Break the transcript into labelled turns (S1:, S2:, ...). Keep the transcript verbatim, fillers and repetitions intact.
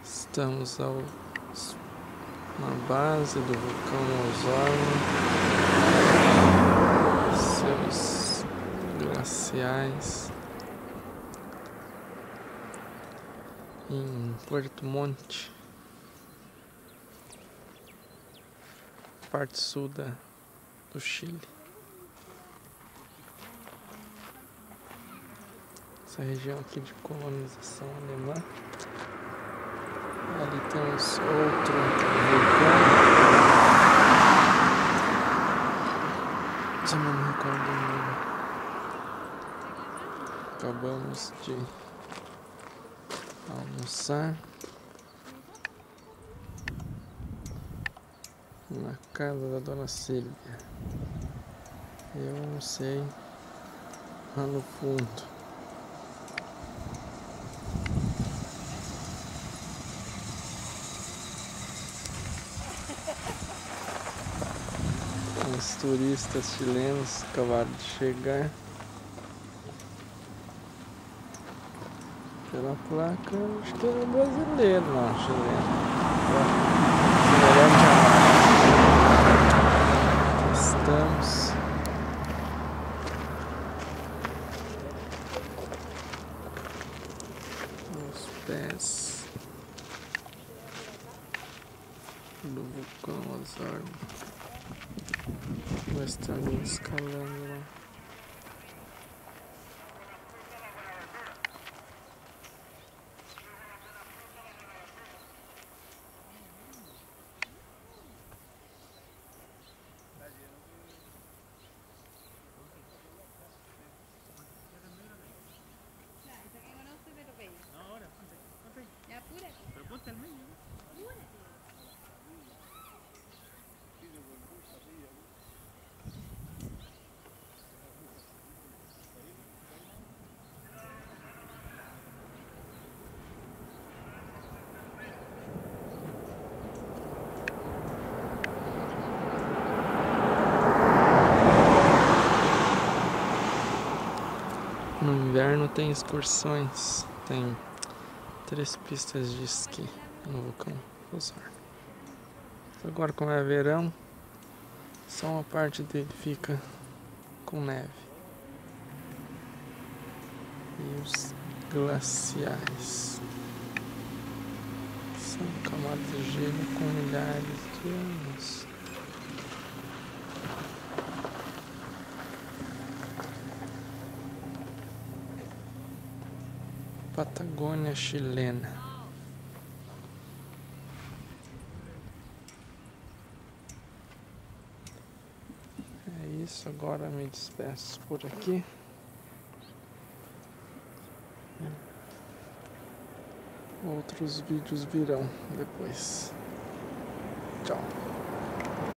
S1: Estamos ao, na base do vulcão Osorno, seus glaciais, em Puerto Montt, parte sul da, do Chile. Essa região aqui de colonização alemã. Ali temos outro vulcão. Se não me recordo o nome. Acabamos de almoçar na casa da dona Silvia. Eu almocei lá no fundo. Os turistas chilenos acabaram de chegar. Pela placa, acho que era brasileiro, não, chileno. Estamos nos pés do vulcão Osorno. Nós estamos escalando lá. No inverno tem excursões, tem três pistas de esqui no vulcão Osorno. Agora, como é verão, só uma parte dele fica com neve. E os glaciais são camadas de gelo com milhares de anos. Patagônia chilena. É isso, agora me despeço por aqui. Outros vídeos virão depois. Tchau.